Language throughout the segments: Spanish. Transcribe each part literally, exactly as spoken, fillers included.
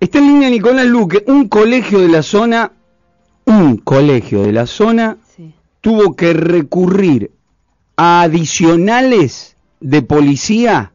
Está en línea Nicolás Luque, un colegio de la zona, un colegio de la zona sí. tuvo que recurrir a adicionales de policía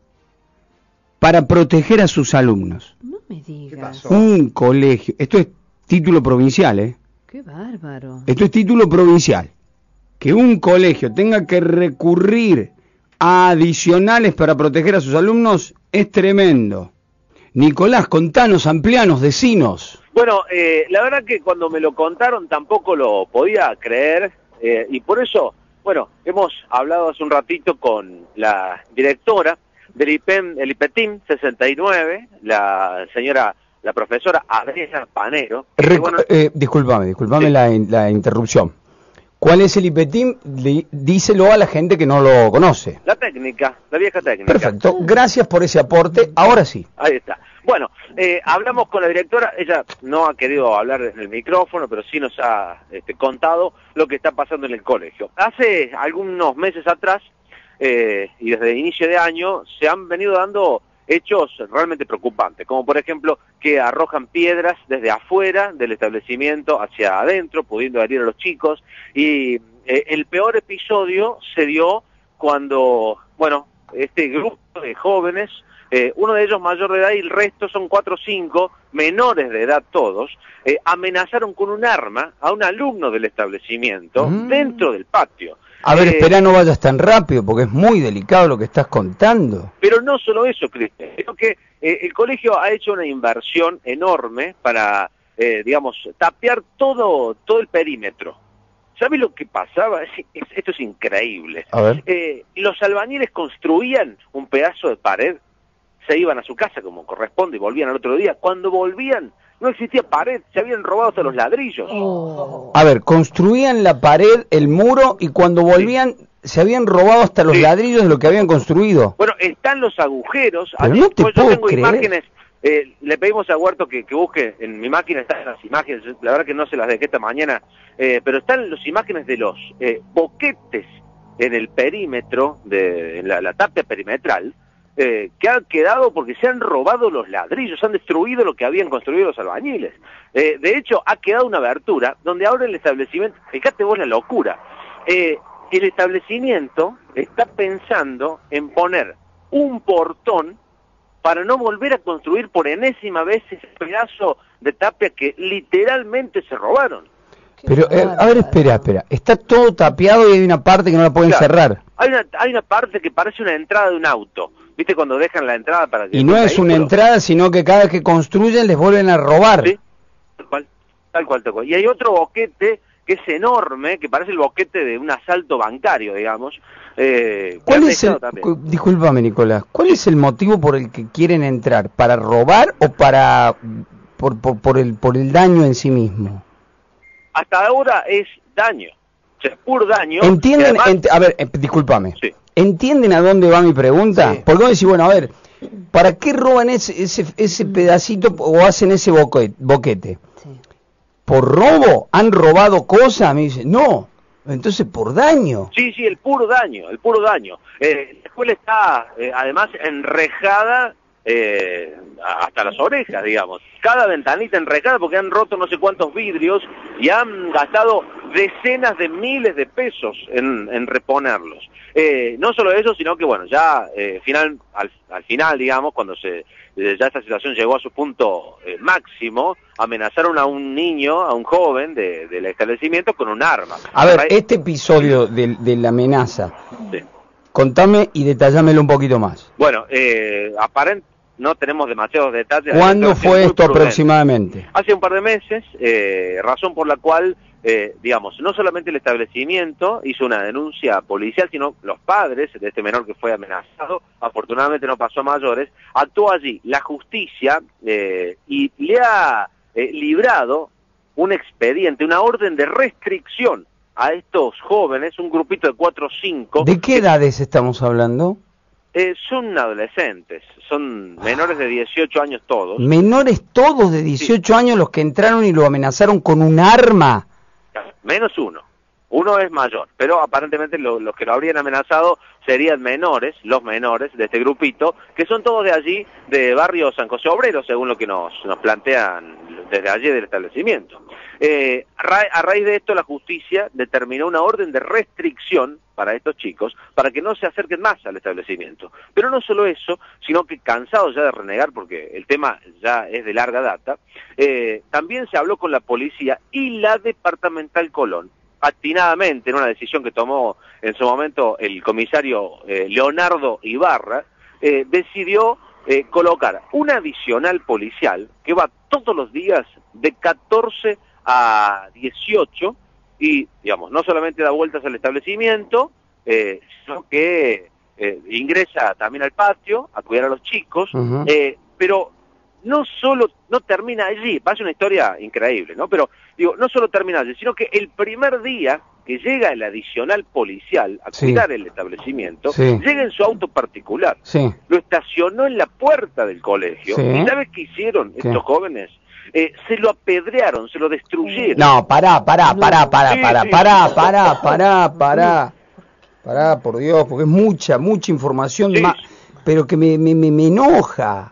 para proteger a sus alumnos. No me digas. Un colegio, esto es título provincial, ¿eh? Qué bárbaro. Esto es título provincial. Que un colegio tenga que recurrir a adicionales para proteger a sus alumnos es tremendo. Nicolás, contanos, amplianos, decinos. Bueno, eh, la verdad que cuando me lo contaron tampoco lo podía creer, eh, y por eso, bueno, hemos hablado hace un ratito con la directora del I P E M, el IPETIM sesenta y nueve, la señora, la profesora Adriana Panero. Recu bueno, eh, disculpame, disculpame sí. la, la interrupción. ¿Cuál es el IPETIM? Díselo a la gente que no lo conoce. La técnica, la vieja técnica. Perfecto, gracias por ese aporte, ahora sí. Ahí está. Bueno, eh, hablamos con la directora, ella no ha querido hablar en el micrófono, pero sí nos ha este, contado lo que está pasando en el colegio. Hace algunos meses atrás, eh, y desde el inicio de año, se han venido dando hechos realmente preocupantes, como por ejemplo que arrojan piedras desde afuera del establecimiento hacia adentro, pudiendo herir a los chicos, y eh, el peor episodio se dio cuando, bueno, este grupo de jóvenes, eh, uno de ellos mayor de edad y el resto son cuatro o cinco, menores de edad todos, eh, amenazaron con un arma a un alumno del establecimiento mm. dentro del patio. A ver, eh, espera, no vayas tan rápido, porque es muy delicado lo que estás contando. Pero no solo eso, Cristian, sino que eh, el colegio ha hecho una inversión enorme para, eh, digamos, tapiar todo, todo el perímetro. ¿Sabes lo que pasaba? Es, es, esto es increíble. A ver. Eh, los albañiles construían un pedazo de pared, se iban a su casa como corresponde y volvían al otro día. Cuando volvían, no existía pared, se habían robado hasta los ladrillos. Oh. A ver, construían la pared, el muro, y cuando volvían sí. se habían robado hasta los sí. ladrillos de lo que habían construido. Bueno, están los agujeros. Pero no te pues puedo yo tengo creer. imágenes, eh, le pedimos a Huerto que, que busque, en mi máquina están las imágenes, la verdad que no se las dejé esta mañana, eh, pero están las imágenes de los eh, boquetes en el perímetro, de en la, la tapia perimetral, Eh, que han quedado porque se han robado los ladrillos, han destruido lo que habían construido los albañiles. Eh, de hecho, ha quedado una abertura donde ahora el establecimiento, fíjate vos la locura, eh, el establecimiento está pensando en poner un portón para no volver a construir por enésima vez ese pedazo de tapia que literalmente se robaron. Pero, eh, a ver, espera, espera, está todo tapiado y hay una parte que no la pueden claro, cerrar. Hay una, hay una parte que parece una entrada de un auto. ¿Viste cuando dejan la entrada para que... Y no es una entrada, sino que cada vez que construyen les vuelven a robar. Sí, tal cual, tal cual, tal cual. Y hay otro boquete que es enorme, que parece el boquete de un asalto bancario, digamos. Eh, ¿Cuál es el... Discúlpame, Nicolás, ¿cuál es el motivo por el que quieren entrar? ¿Para robar o para... por, por, por, el, por el daño en sí mismo? Hasta ahora es daño, o sea, puro daño. ¿Entienden? Además... Ent... A ver, eh, discúlpame. Sí. ¿Entienden a dónde va mi pregunta? Sí. Porque vos decís, bueno, a ver, ¿para qué roban ese ese, ese pedacito o hacen ese boquete? boquete? Sí. ¿Por robo? ¿Han robado cosas? Me dicen, no, entonces por daño. Sí, sí, el puro daño, el puro daño. Eh, la escuela está, eh, además, enrejada eh, hasta las orejas, digamos. Cada ventanita enrejada porque han roto no sé cuántos vidrios y han gastado decenas de miles de pesos en, en reponerlos. Eh, no solo eso, sino que bueno, ya eh, final, al, al final, digamos, cuando se eh, ya esta situación llegó a su punto eh, máximo, amenazaron a un niño, a un joven de, del establecimiento con un arma. A ver, este episodio de, de la amenaza, sí. contame y detallámelo un poquito más. Bueno, eh, aparentemente no tenemos demasiados detalles. ¿Cuándo fue esto aproximadamente? Hace un par de meses, eh, razón por la cual, eh, digamos, no solamente el establecimiento hizo una denuncia policial, sino los padres de este menor que fue amenazado, afortunadamente no pasó a mayores, actuó allí la justicia eh, y le ha eh, librado un expediente, una orden de restricción a estos jóvenes, un grupito de cuatro o cinco. ¿De qué edades estamos hablando? Eh, son adolescentes, son menores de dieciocho años todos. ¿Menores todos de dieciocho sí. años los que entraron y lo amenazaron con un arma? Menos uno. Uno es mayor, pero aparentemente lo, los que lo habrían amenazado serían menores, los menores de este grupito, que son todos de allí, de barrio San José Obrero, según lo que nos, nos plantean desde allí del establecimiento. Eh, a, ra a raíz de esto, la justicia determinó una orden de restricción para estos chicos, para que no se acerquen más al establecimiento. Pero no solo eso, sino que cansados ya de renegar, porque el tema ya es de larga data, eh, también se habló con la policía y la departamental Colón, atinadamente en una decisión que tomó en su momento el comisario eh, Leonardo Ibarra, eh, decidió eh, colocar un adicional policial que va todos los días de catorce a dieciocho y, digamos, no solamente da vueltas al establecimiento, eh, sino que eh, ingresa también al patio a cuidar a los chicos, uh-huh. eh, pero no solo, no termina allí, pasa una historia increíble, ¿no? Pero, digo, no solo termina allí, sino que el primer día que llega el adicional policial a sí. cuidar el establecimiento, sí. llega en su auto particular, sí. lo estacionó en la puerta del colegio, sí. ¿y sabes qué hicieron ¿Qué? estos jóvenes? Eh, se lo apedrearon, se lo destruyeron. No, pará, pará, pará, pará, Sí, pará, sí. pará, pará, pará, pará, pará, por Dios, porque es mucha, mucha información, Sí. ma- pero que me, me, me, me enoja.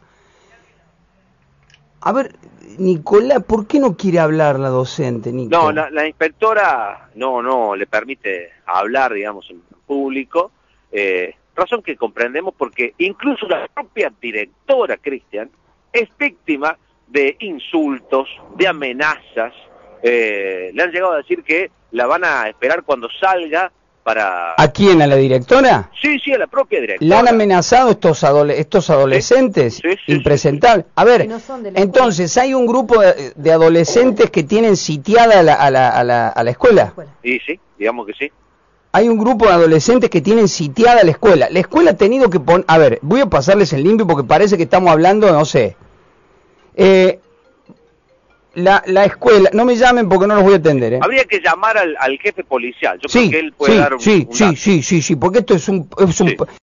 A ver, Nicolás, ¿por qué no quiere hablar la docente, Nico? No, la, la inspectora no, no le permite hablar, digamos, en público, eh, razón que comprendemos porque incluso la propia directora, Cristian, es víctima de insultos, de amenazas, eh, le han llegado a decir que la van a esperar cuando salga para... ¿A quién? ¿A la directora? Sí, sí, a la propia directora. ¿La han amenazado estos, adole- estos adolescentes? Sí, sí, sí, impresentables. A ver, Que no son de la entonces, ¿hay un grupo de, de adolescentes que tienen sitiada a la, a la, a la, a la escuela? Y sí, digamos que sí. Hay un grupo de adolescentes que tienen sitiada la escuela. La escuela ha tenido que poner... A ver, voy a pasarles el limpio porque parece que estamos hablando, no sé... Eh, la, la escuela, no me llamen porque no los voy a atender, ¿eh? Habría que llamar al, al jefe policial. Yo Sí, creo que él puede sí, dar un, sí, un sí, dato. sí, sí, sí, porque esto es un... Es un Sí.